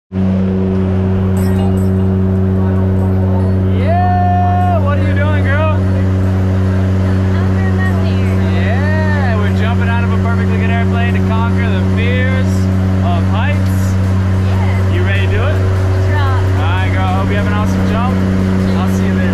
Yeah, what are you doing, girl? Yeah, we're jumping out of a perfectly good airplane to conquer the fears of heights. Yeah. You ready to do it? Let's rock. All right, girl. Hope you have an awesome jump. I'll see you there.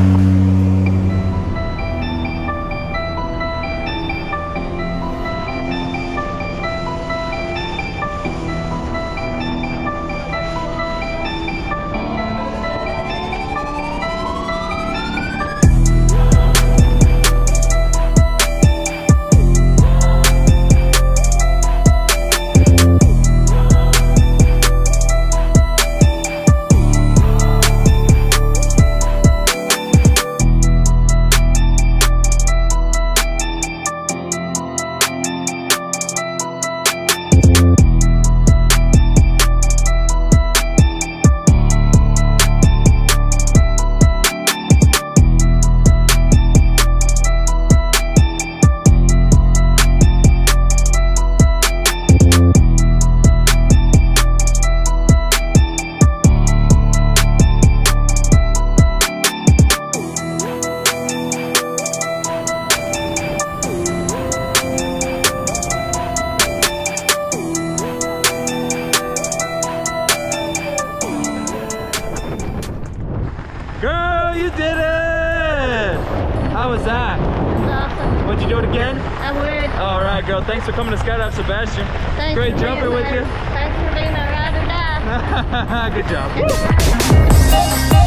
Girl, you did it! How was that? That's awesome. Would you do it again? I would. All right, girl. Thanks for coming to Skydive, Sebastian. Thanks Great for jumping being with my- you. Thanks for being my ride or die. Good job.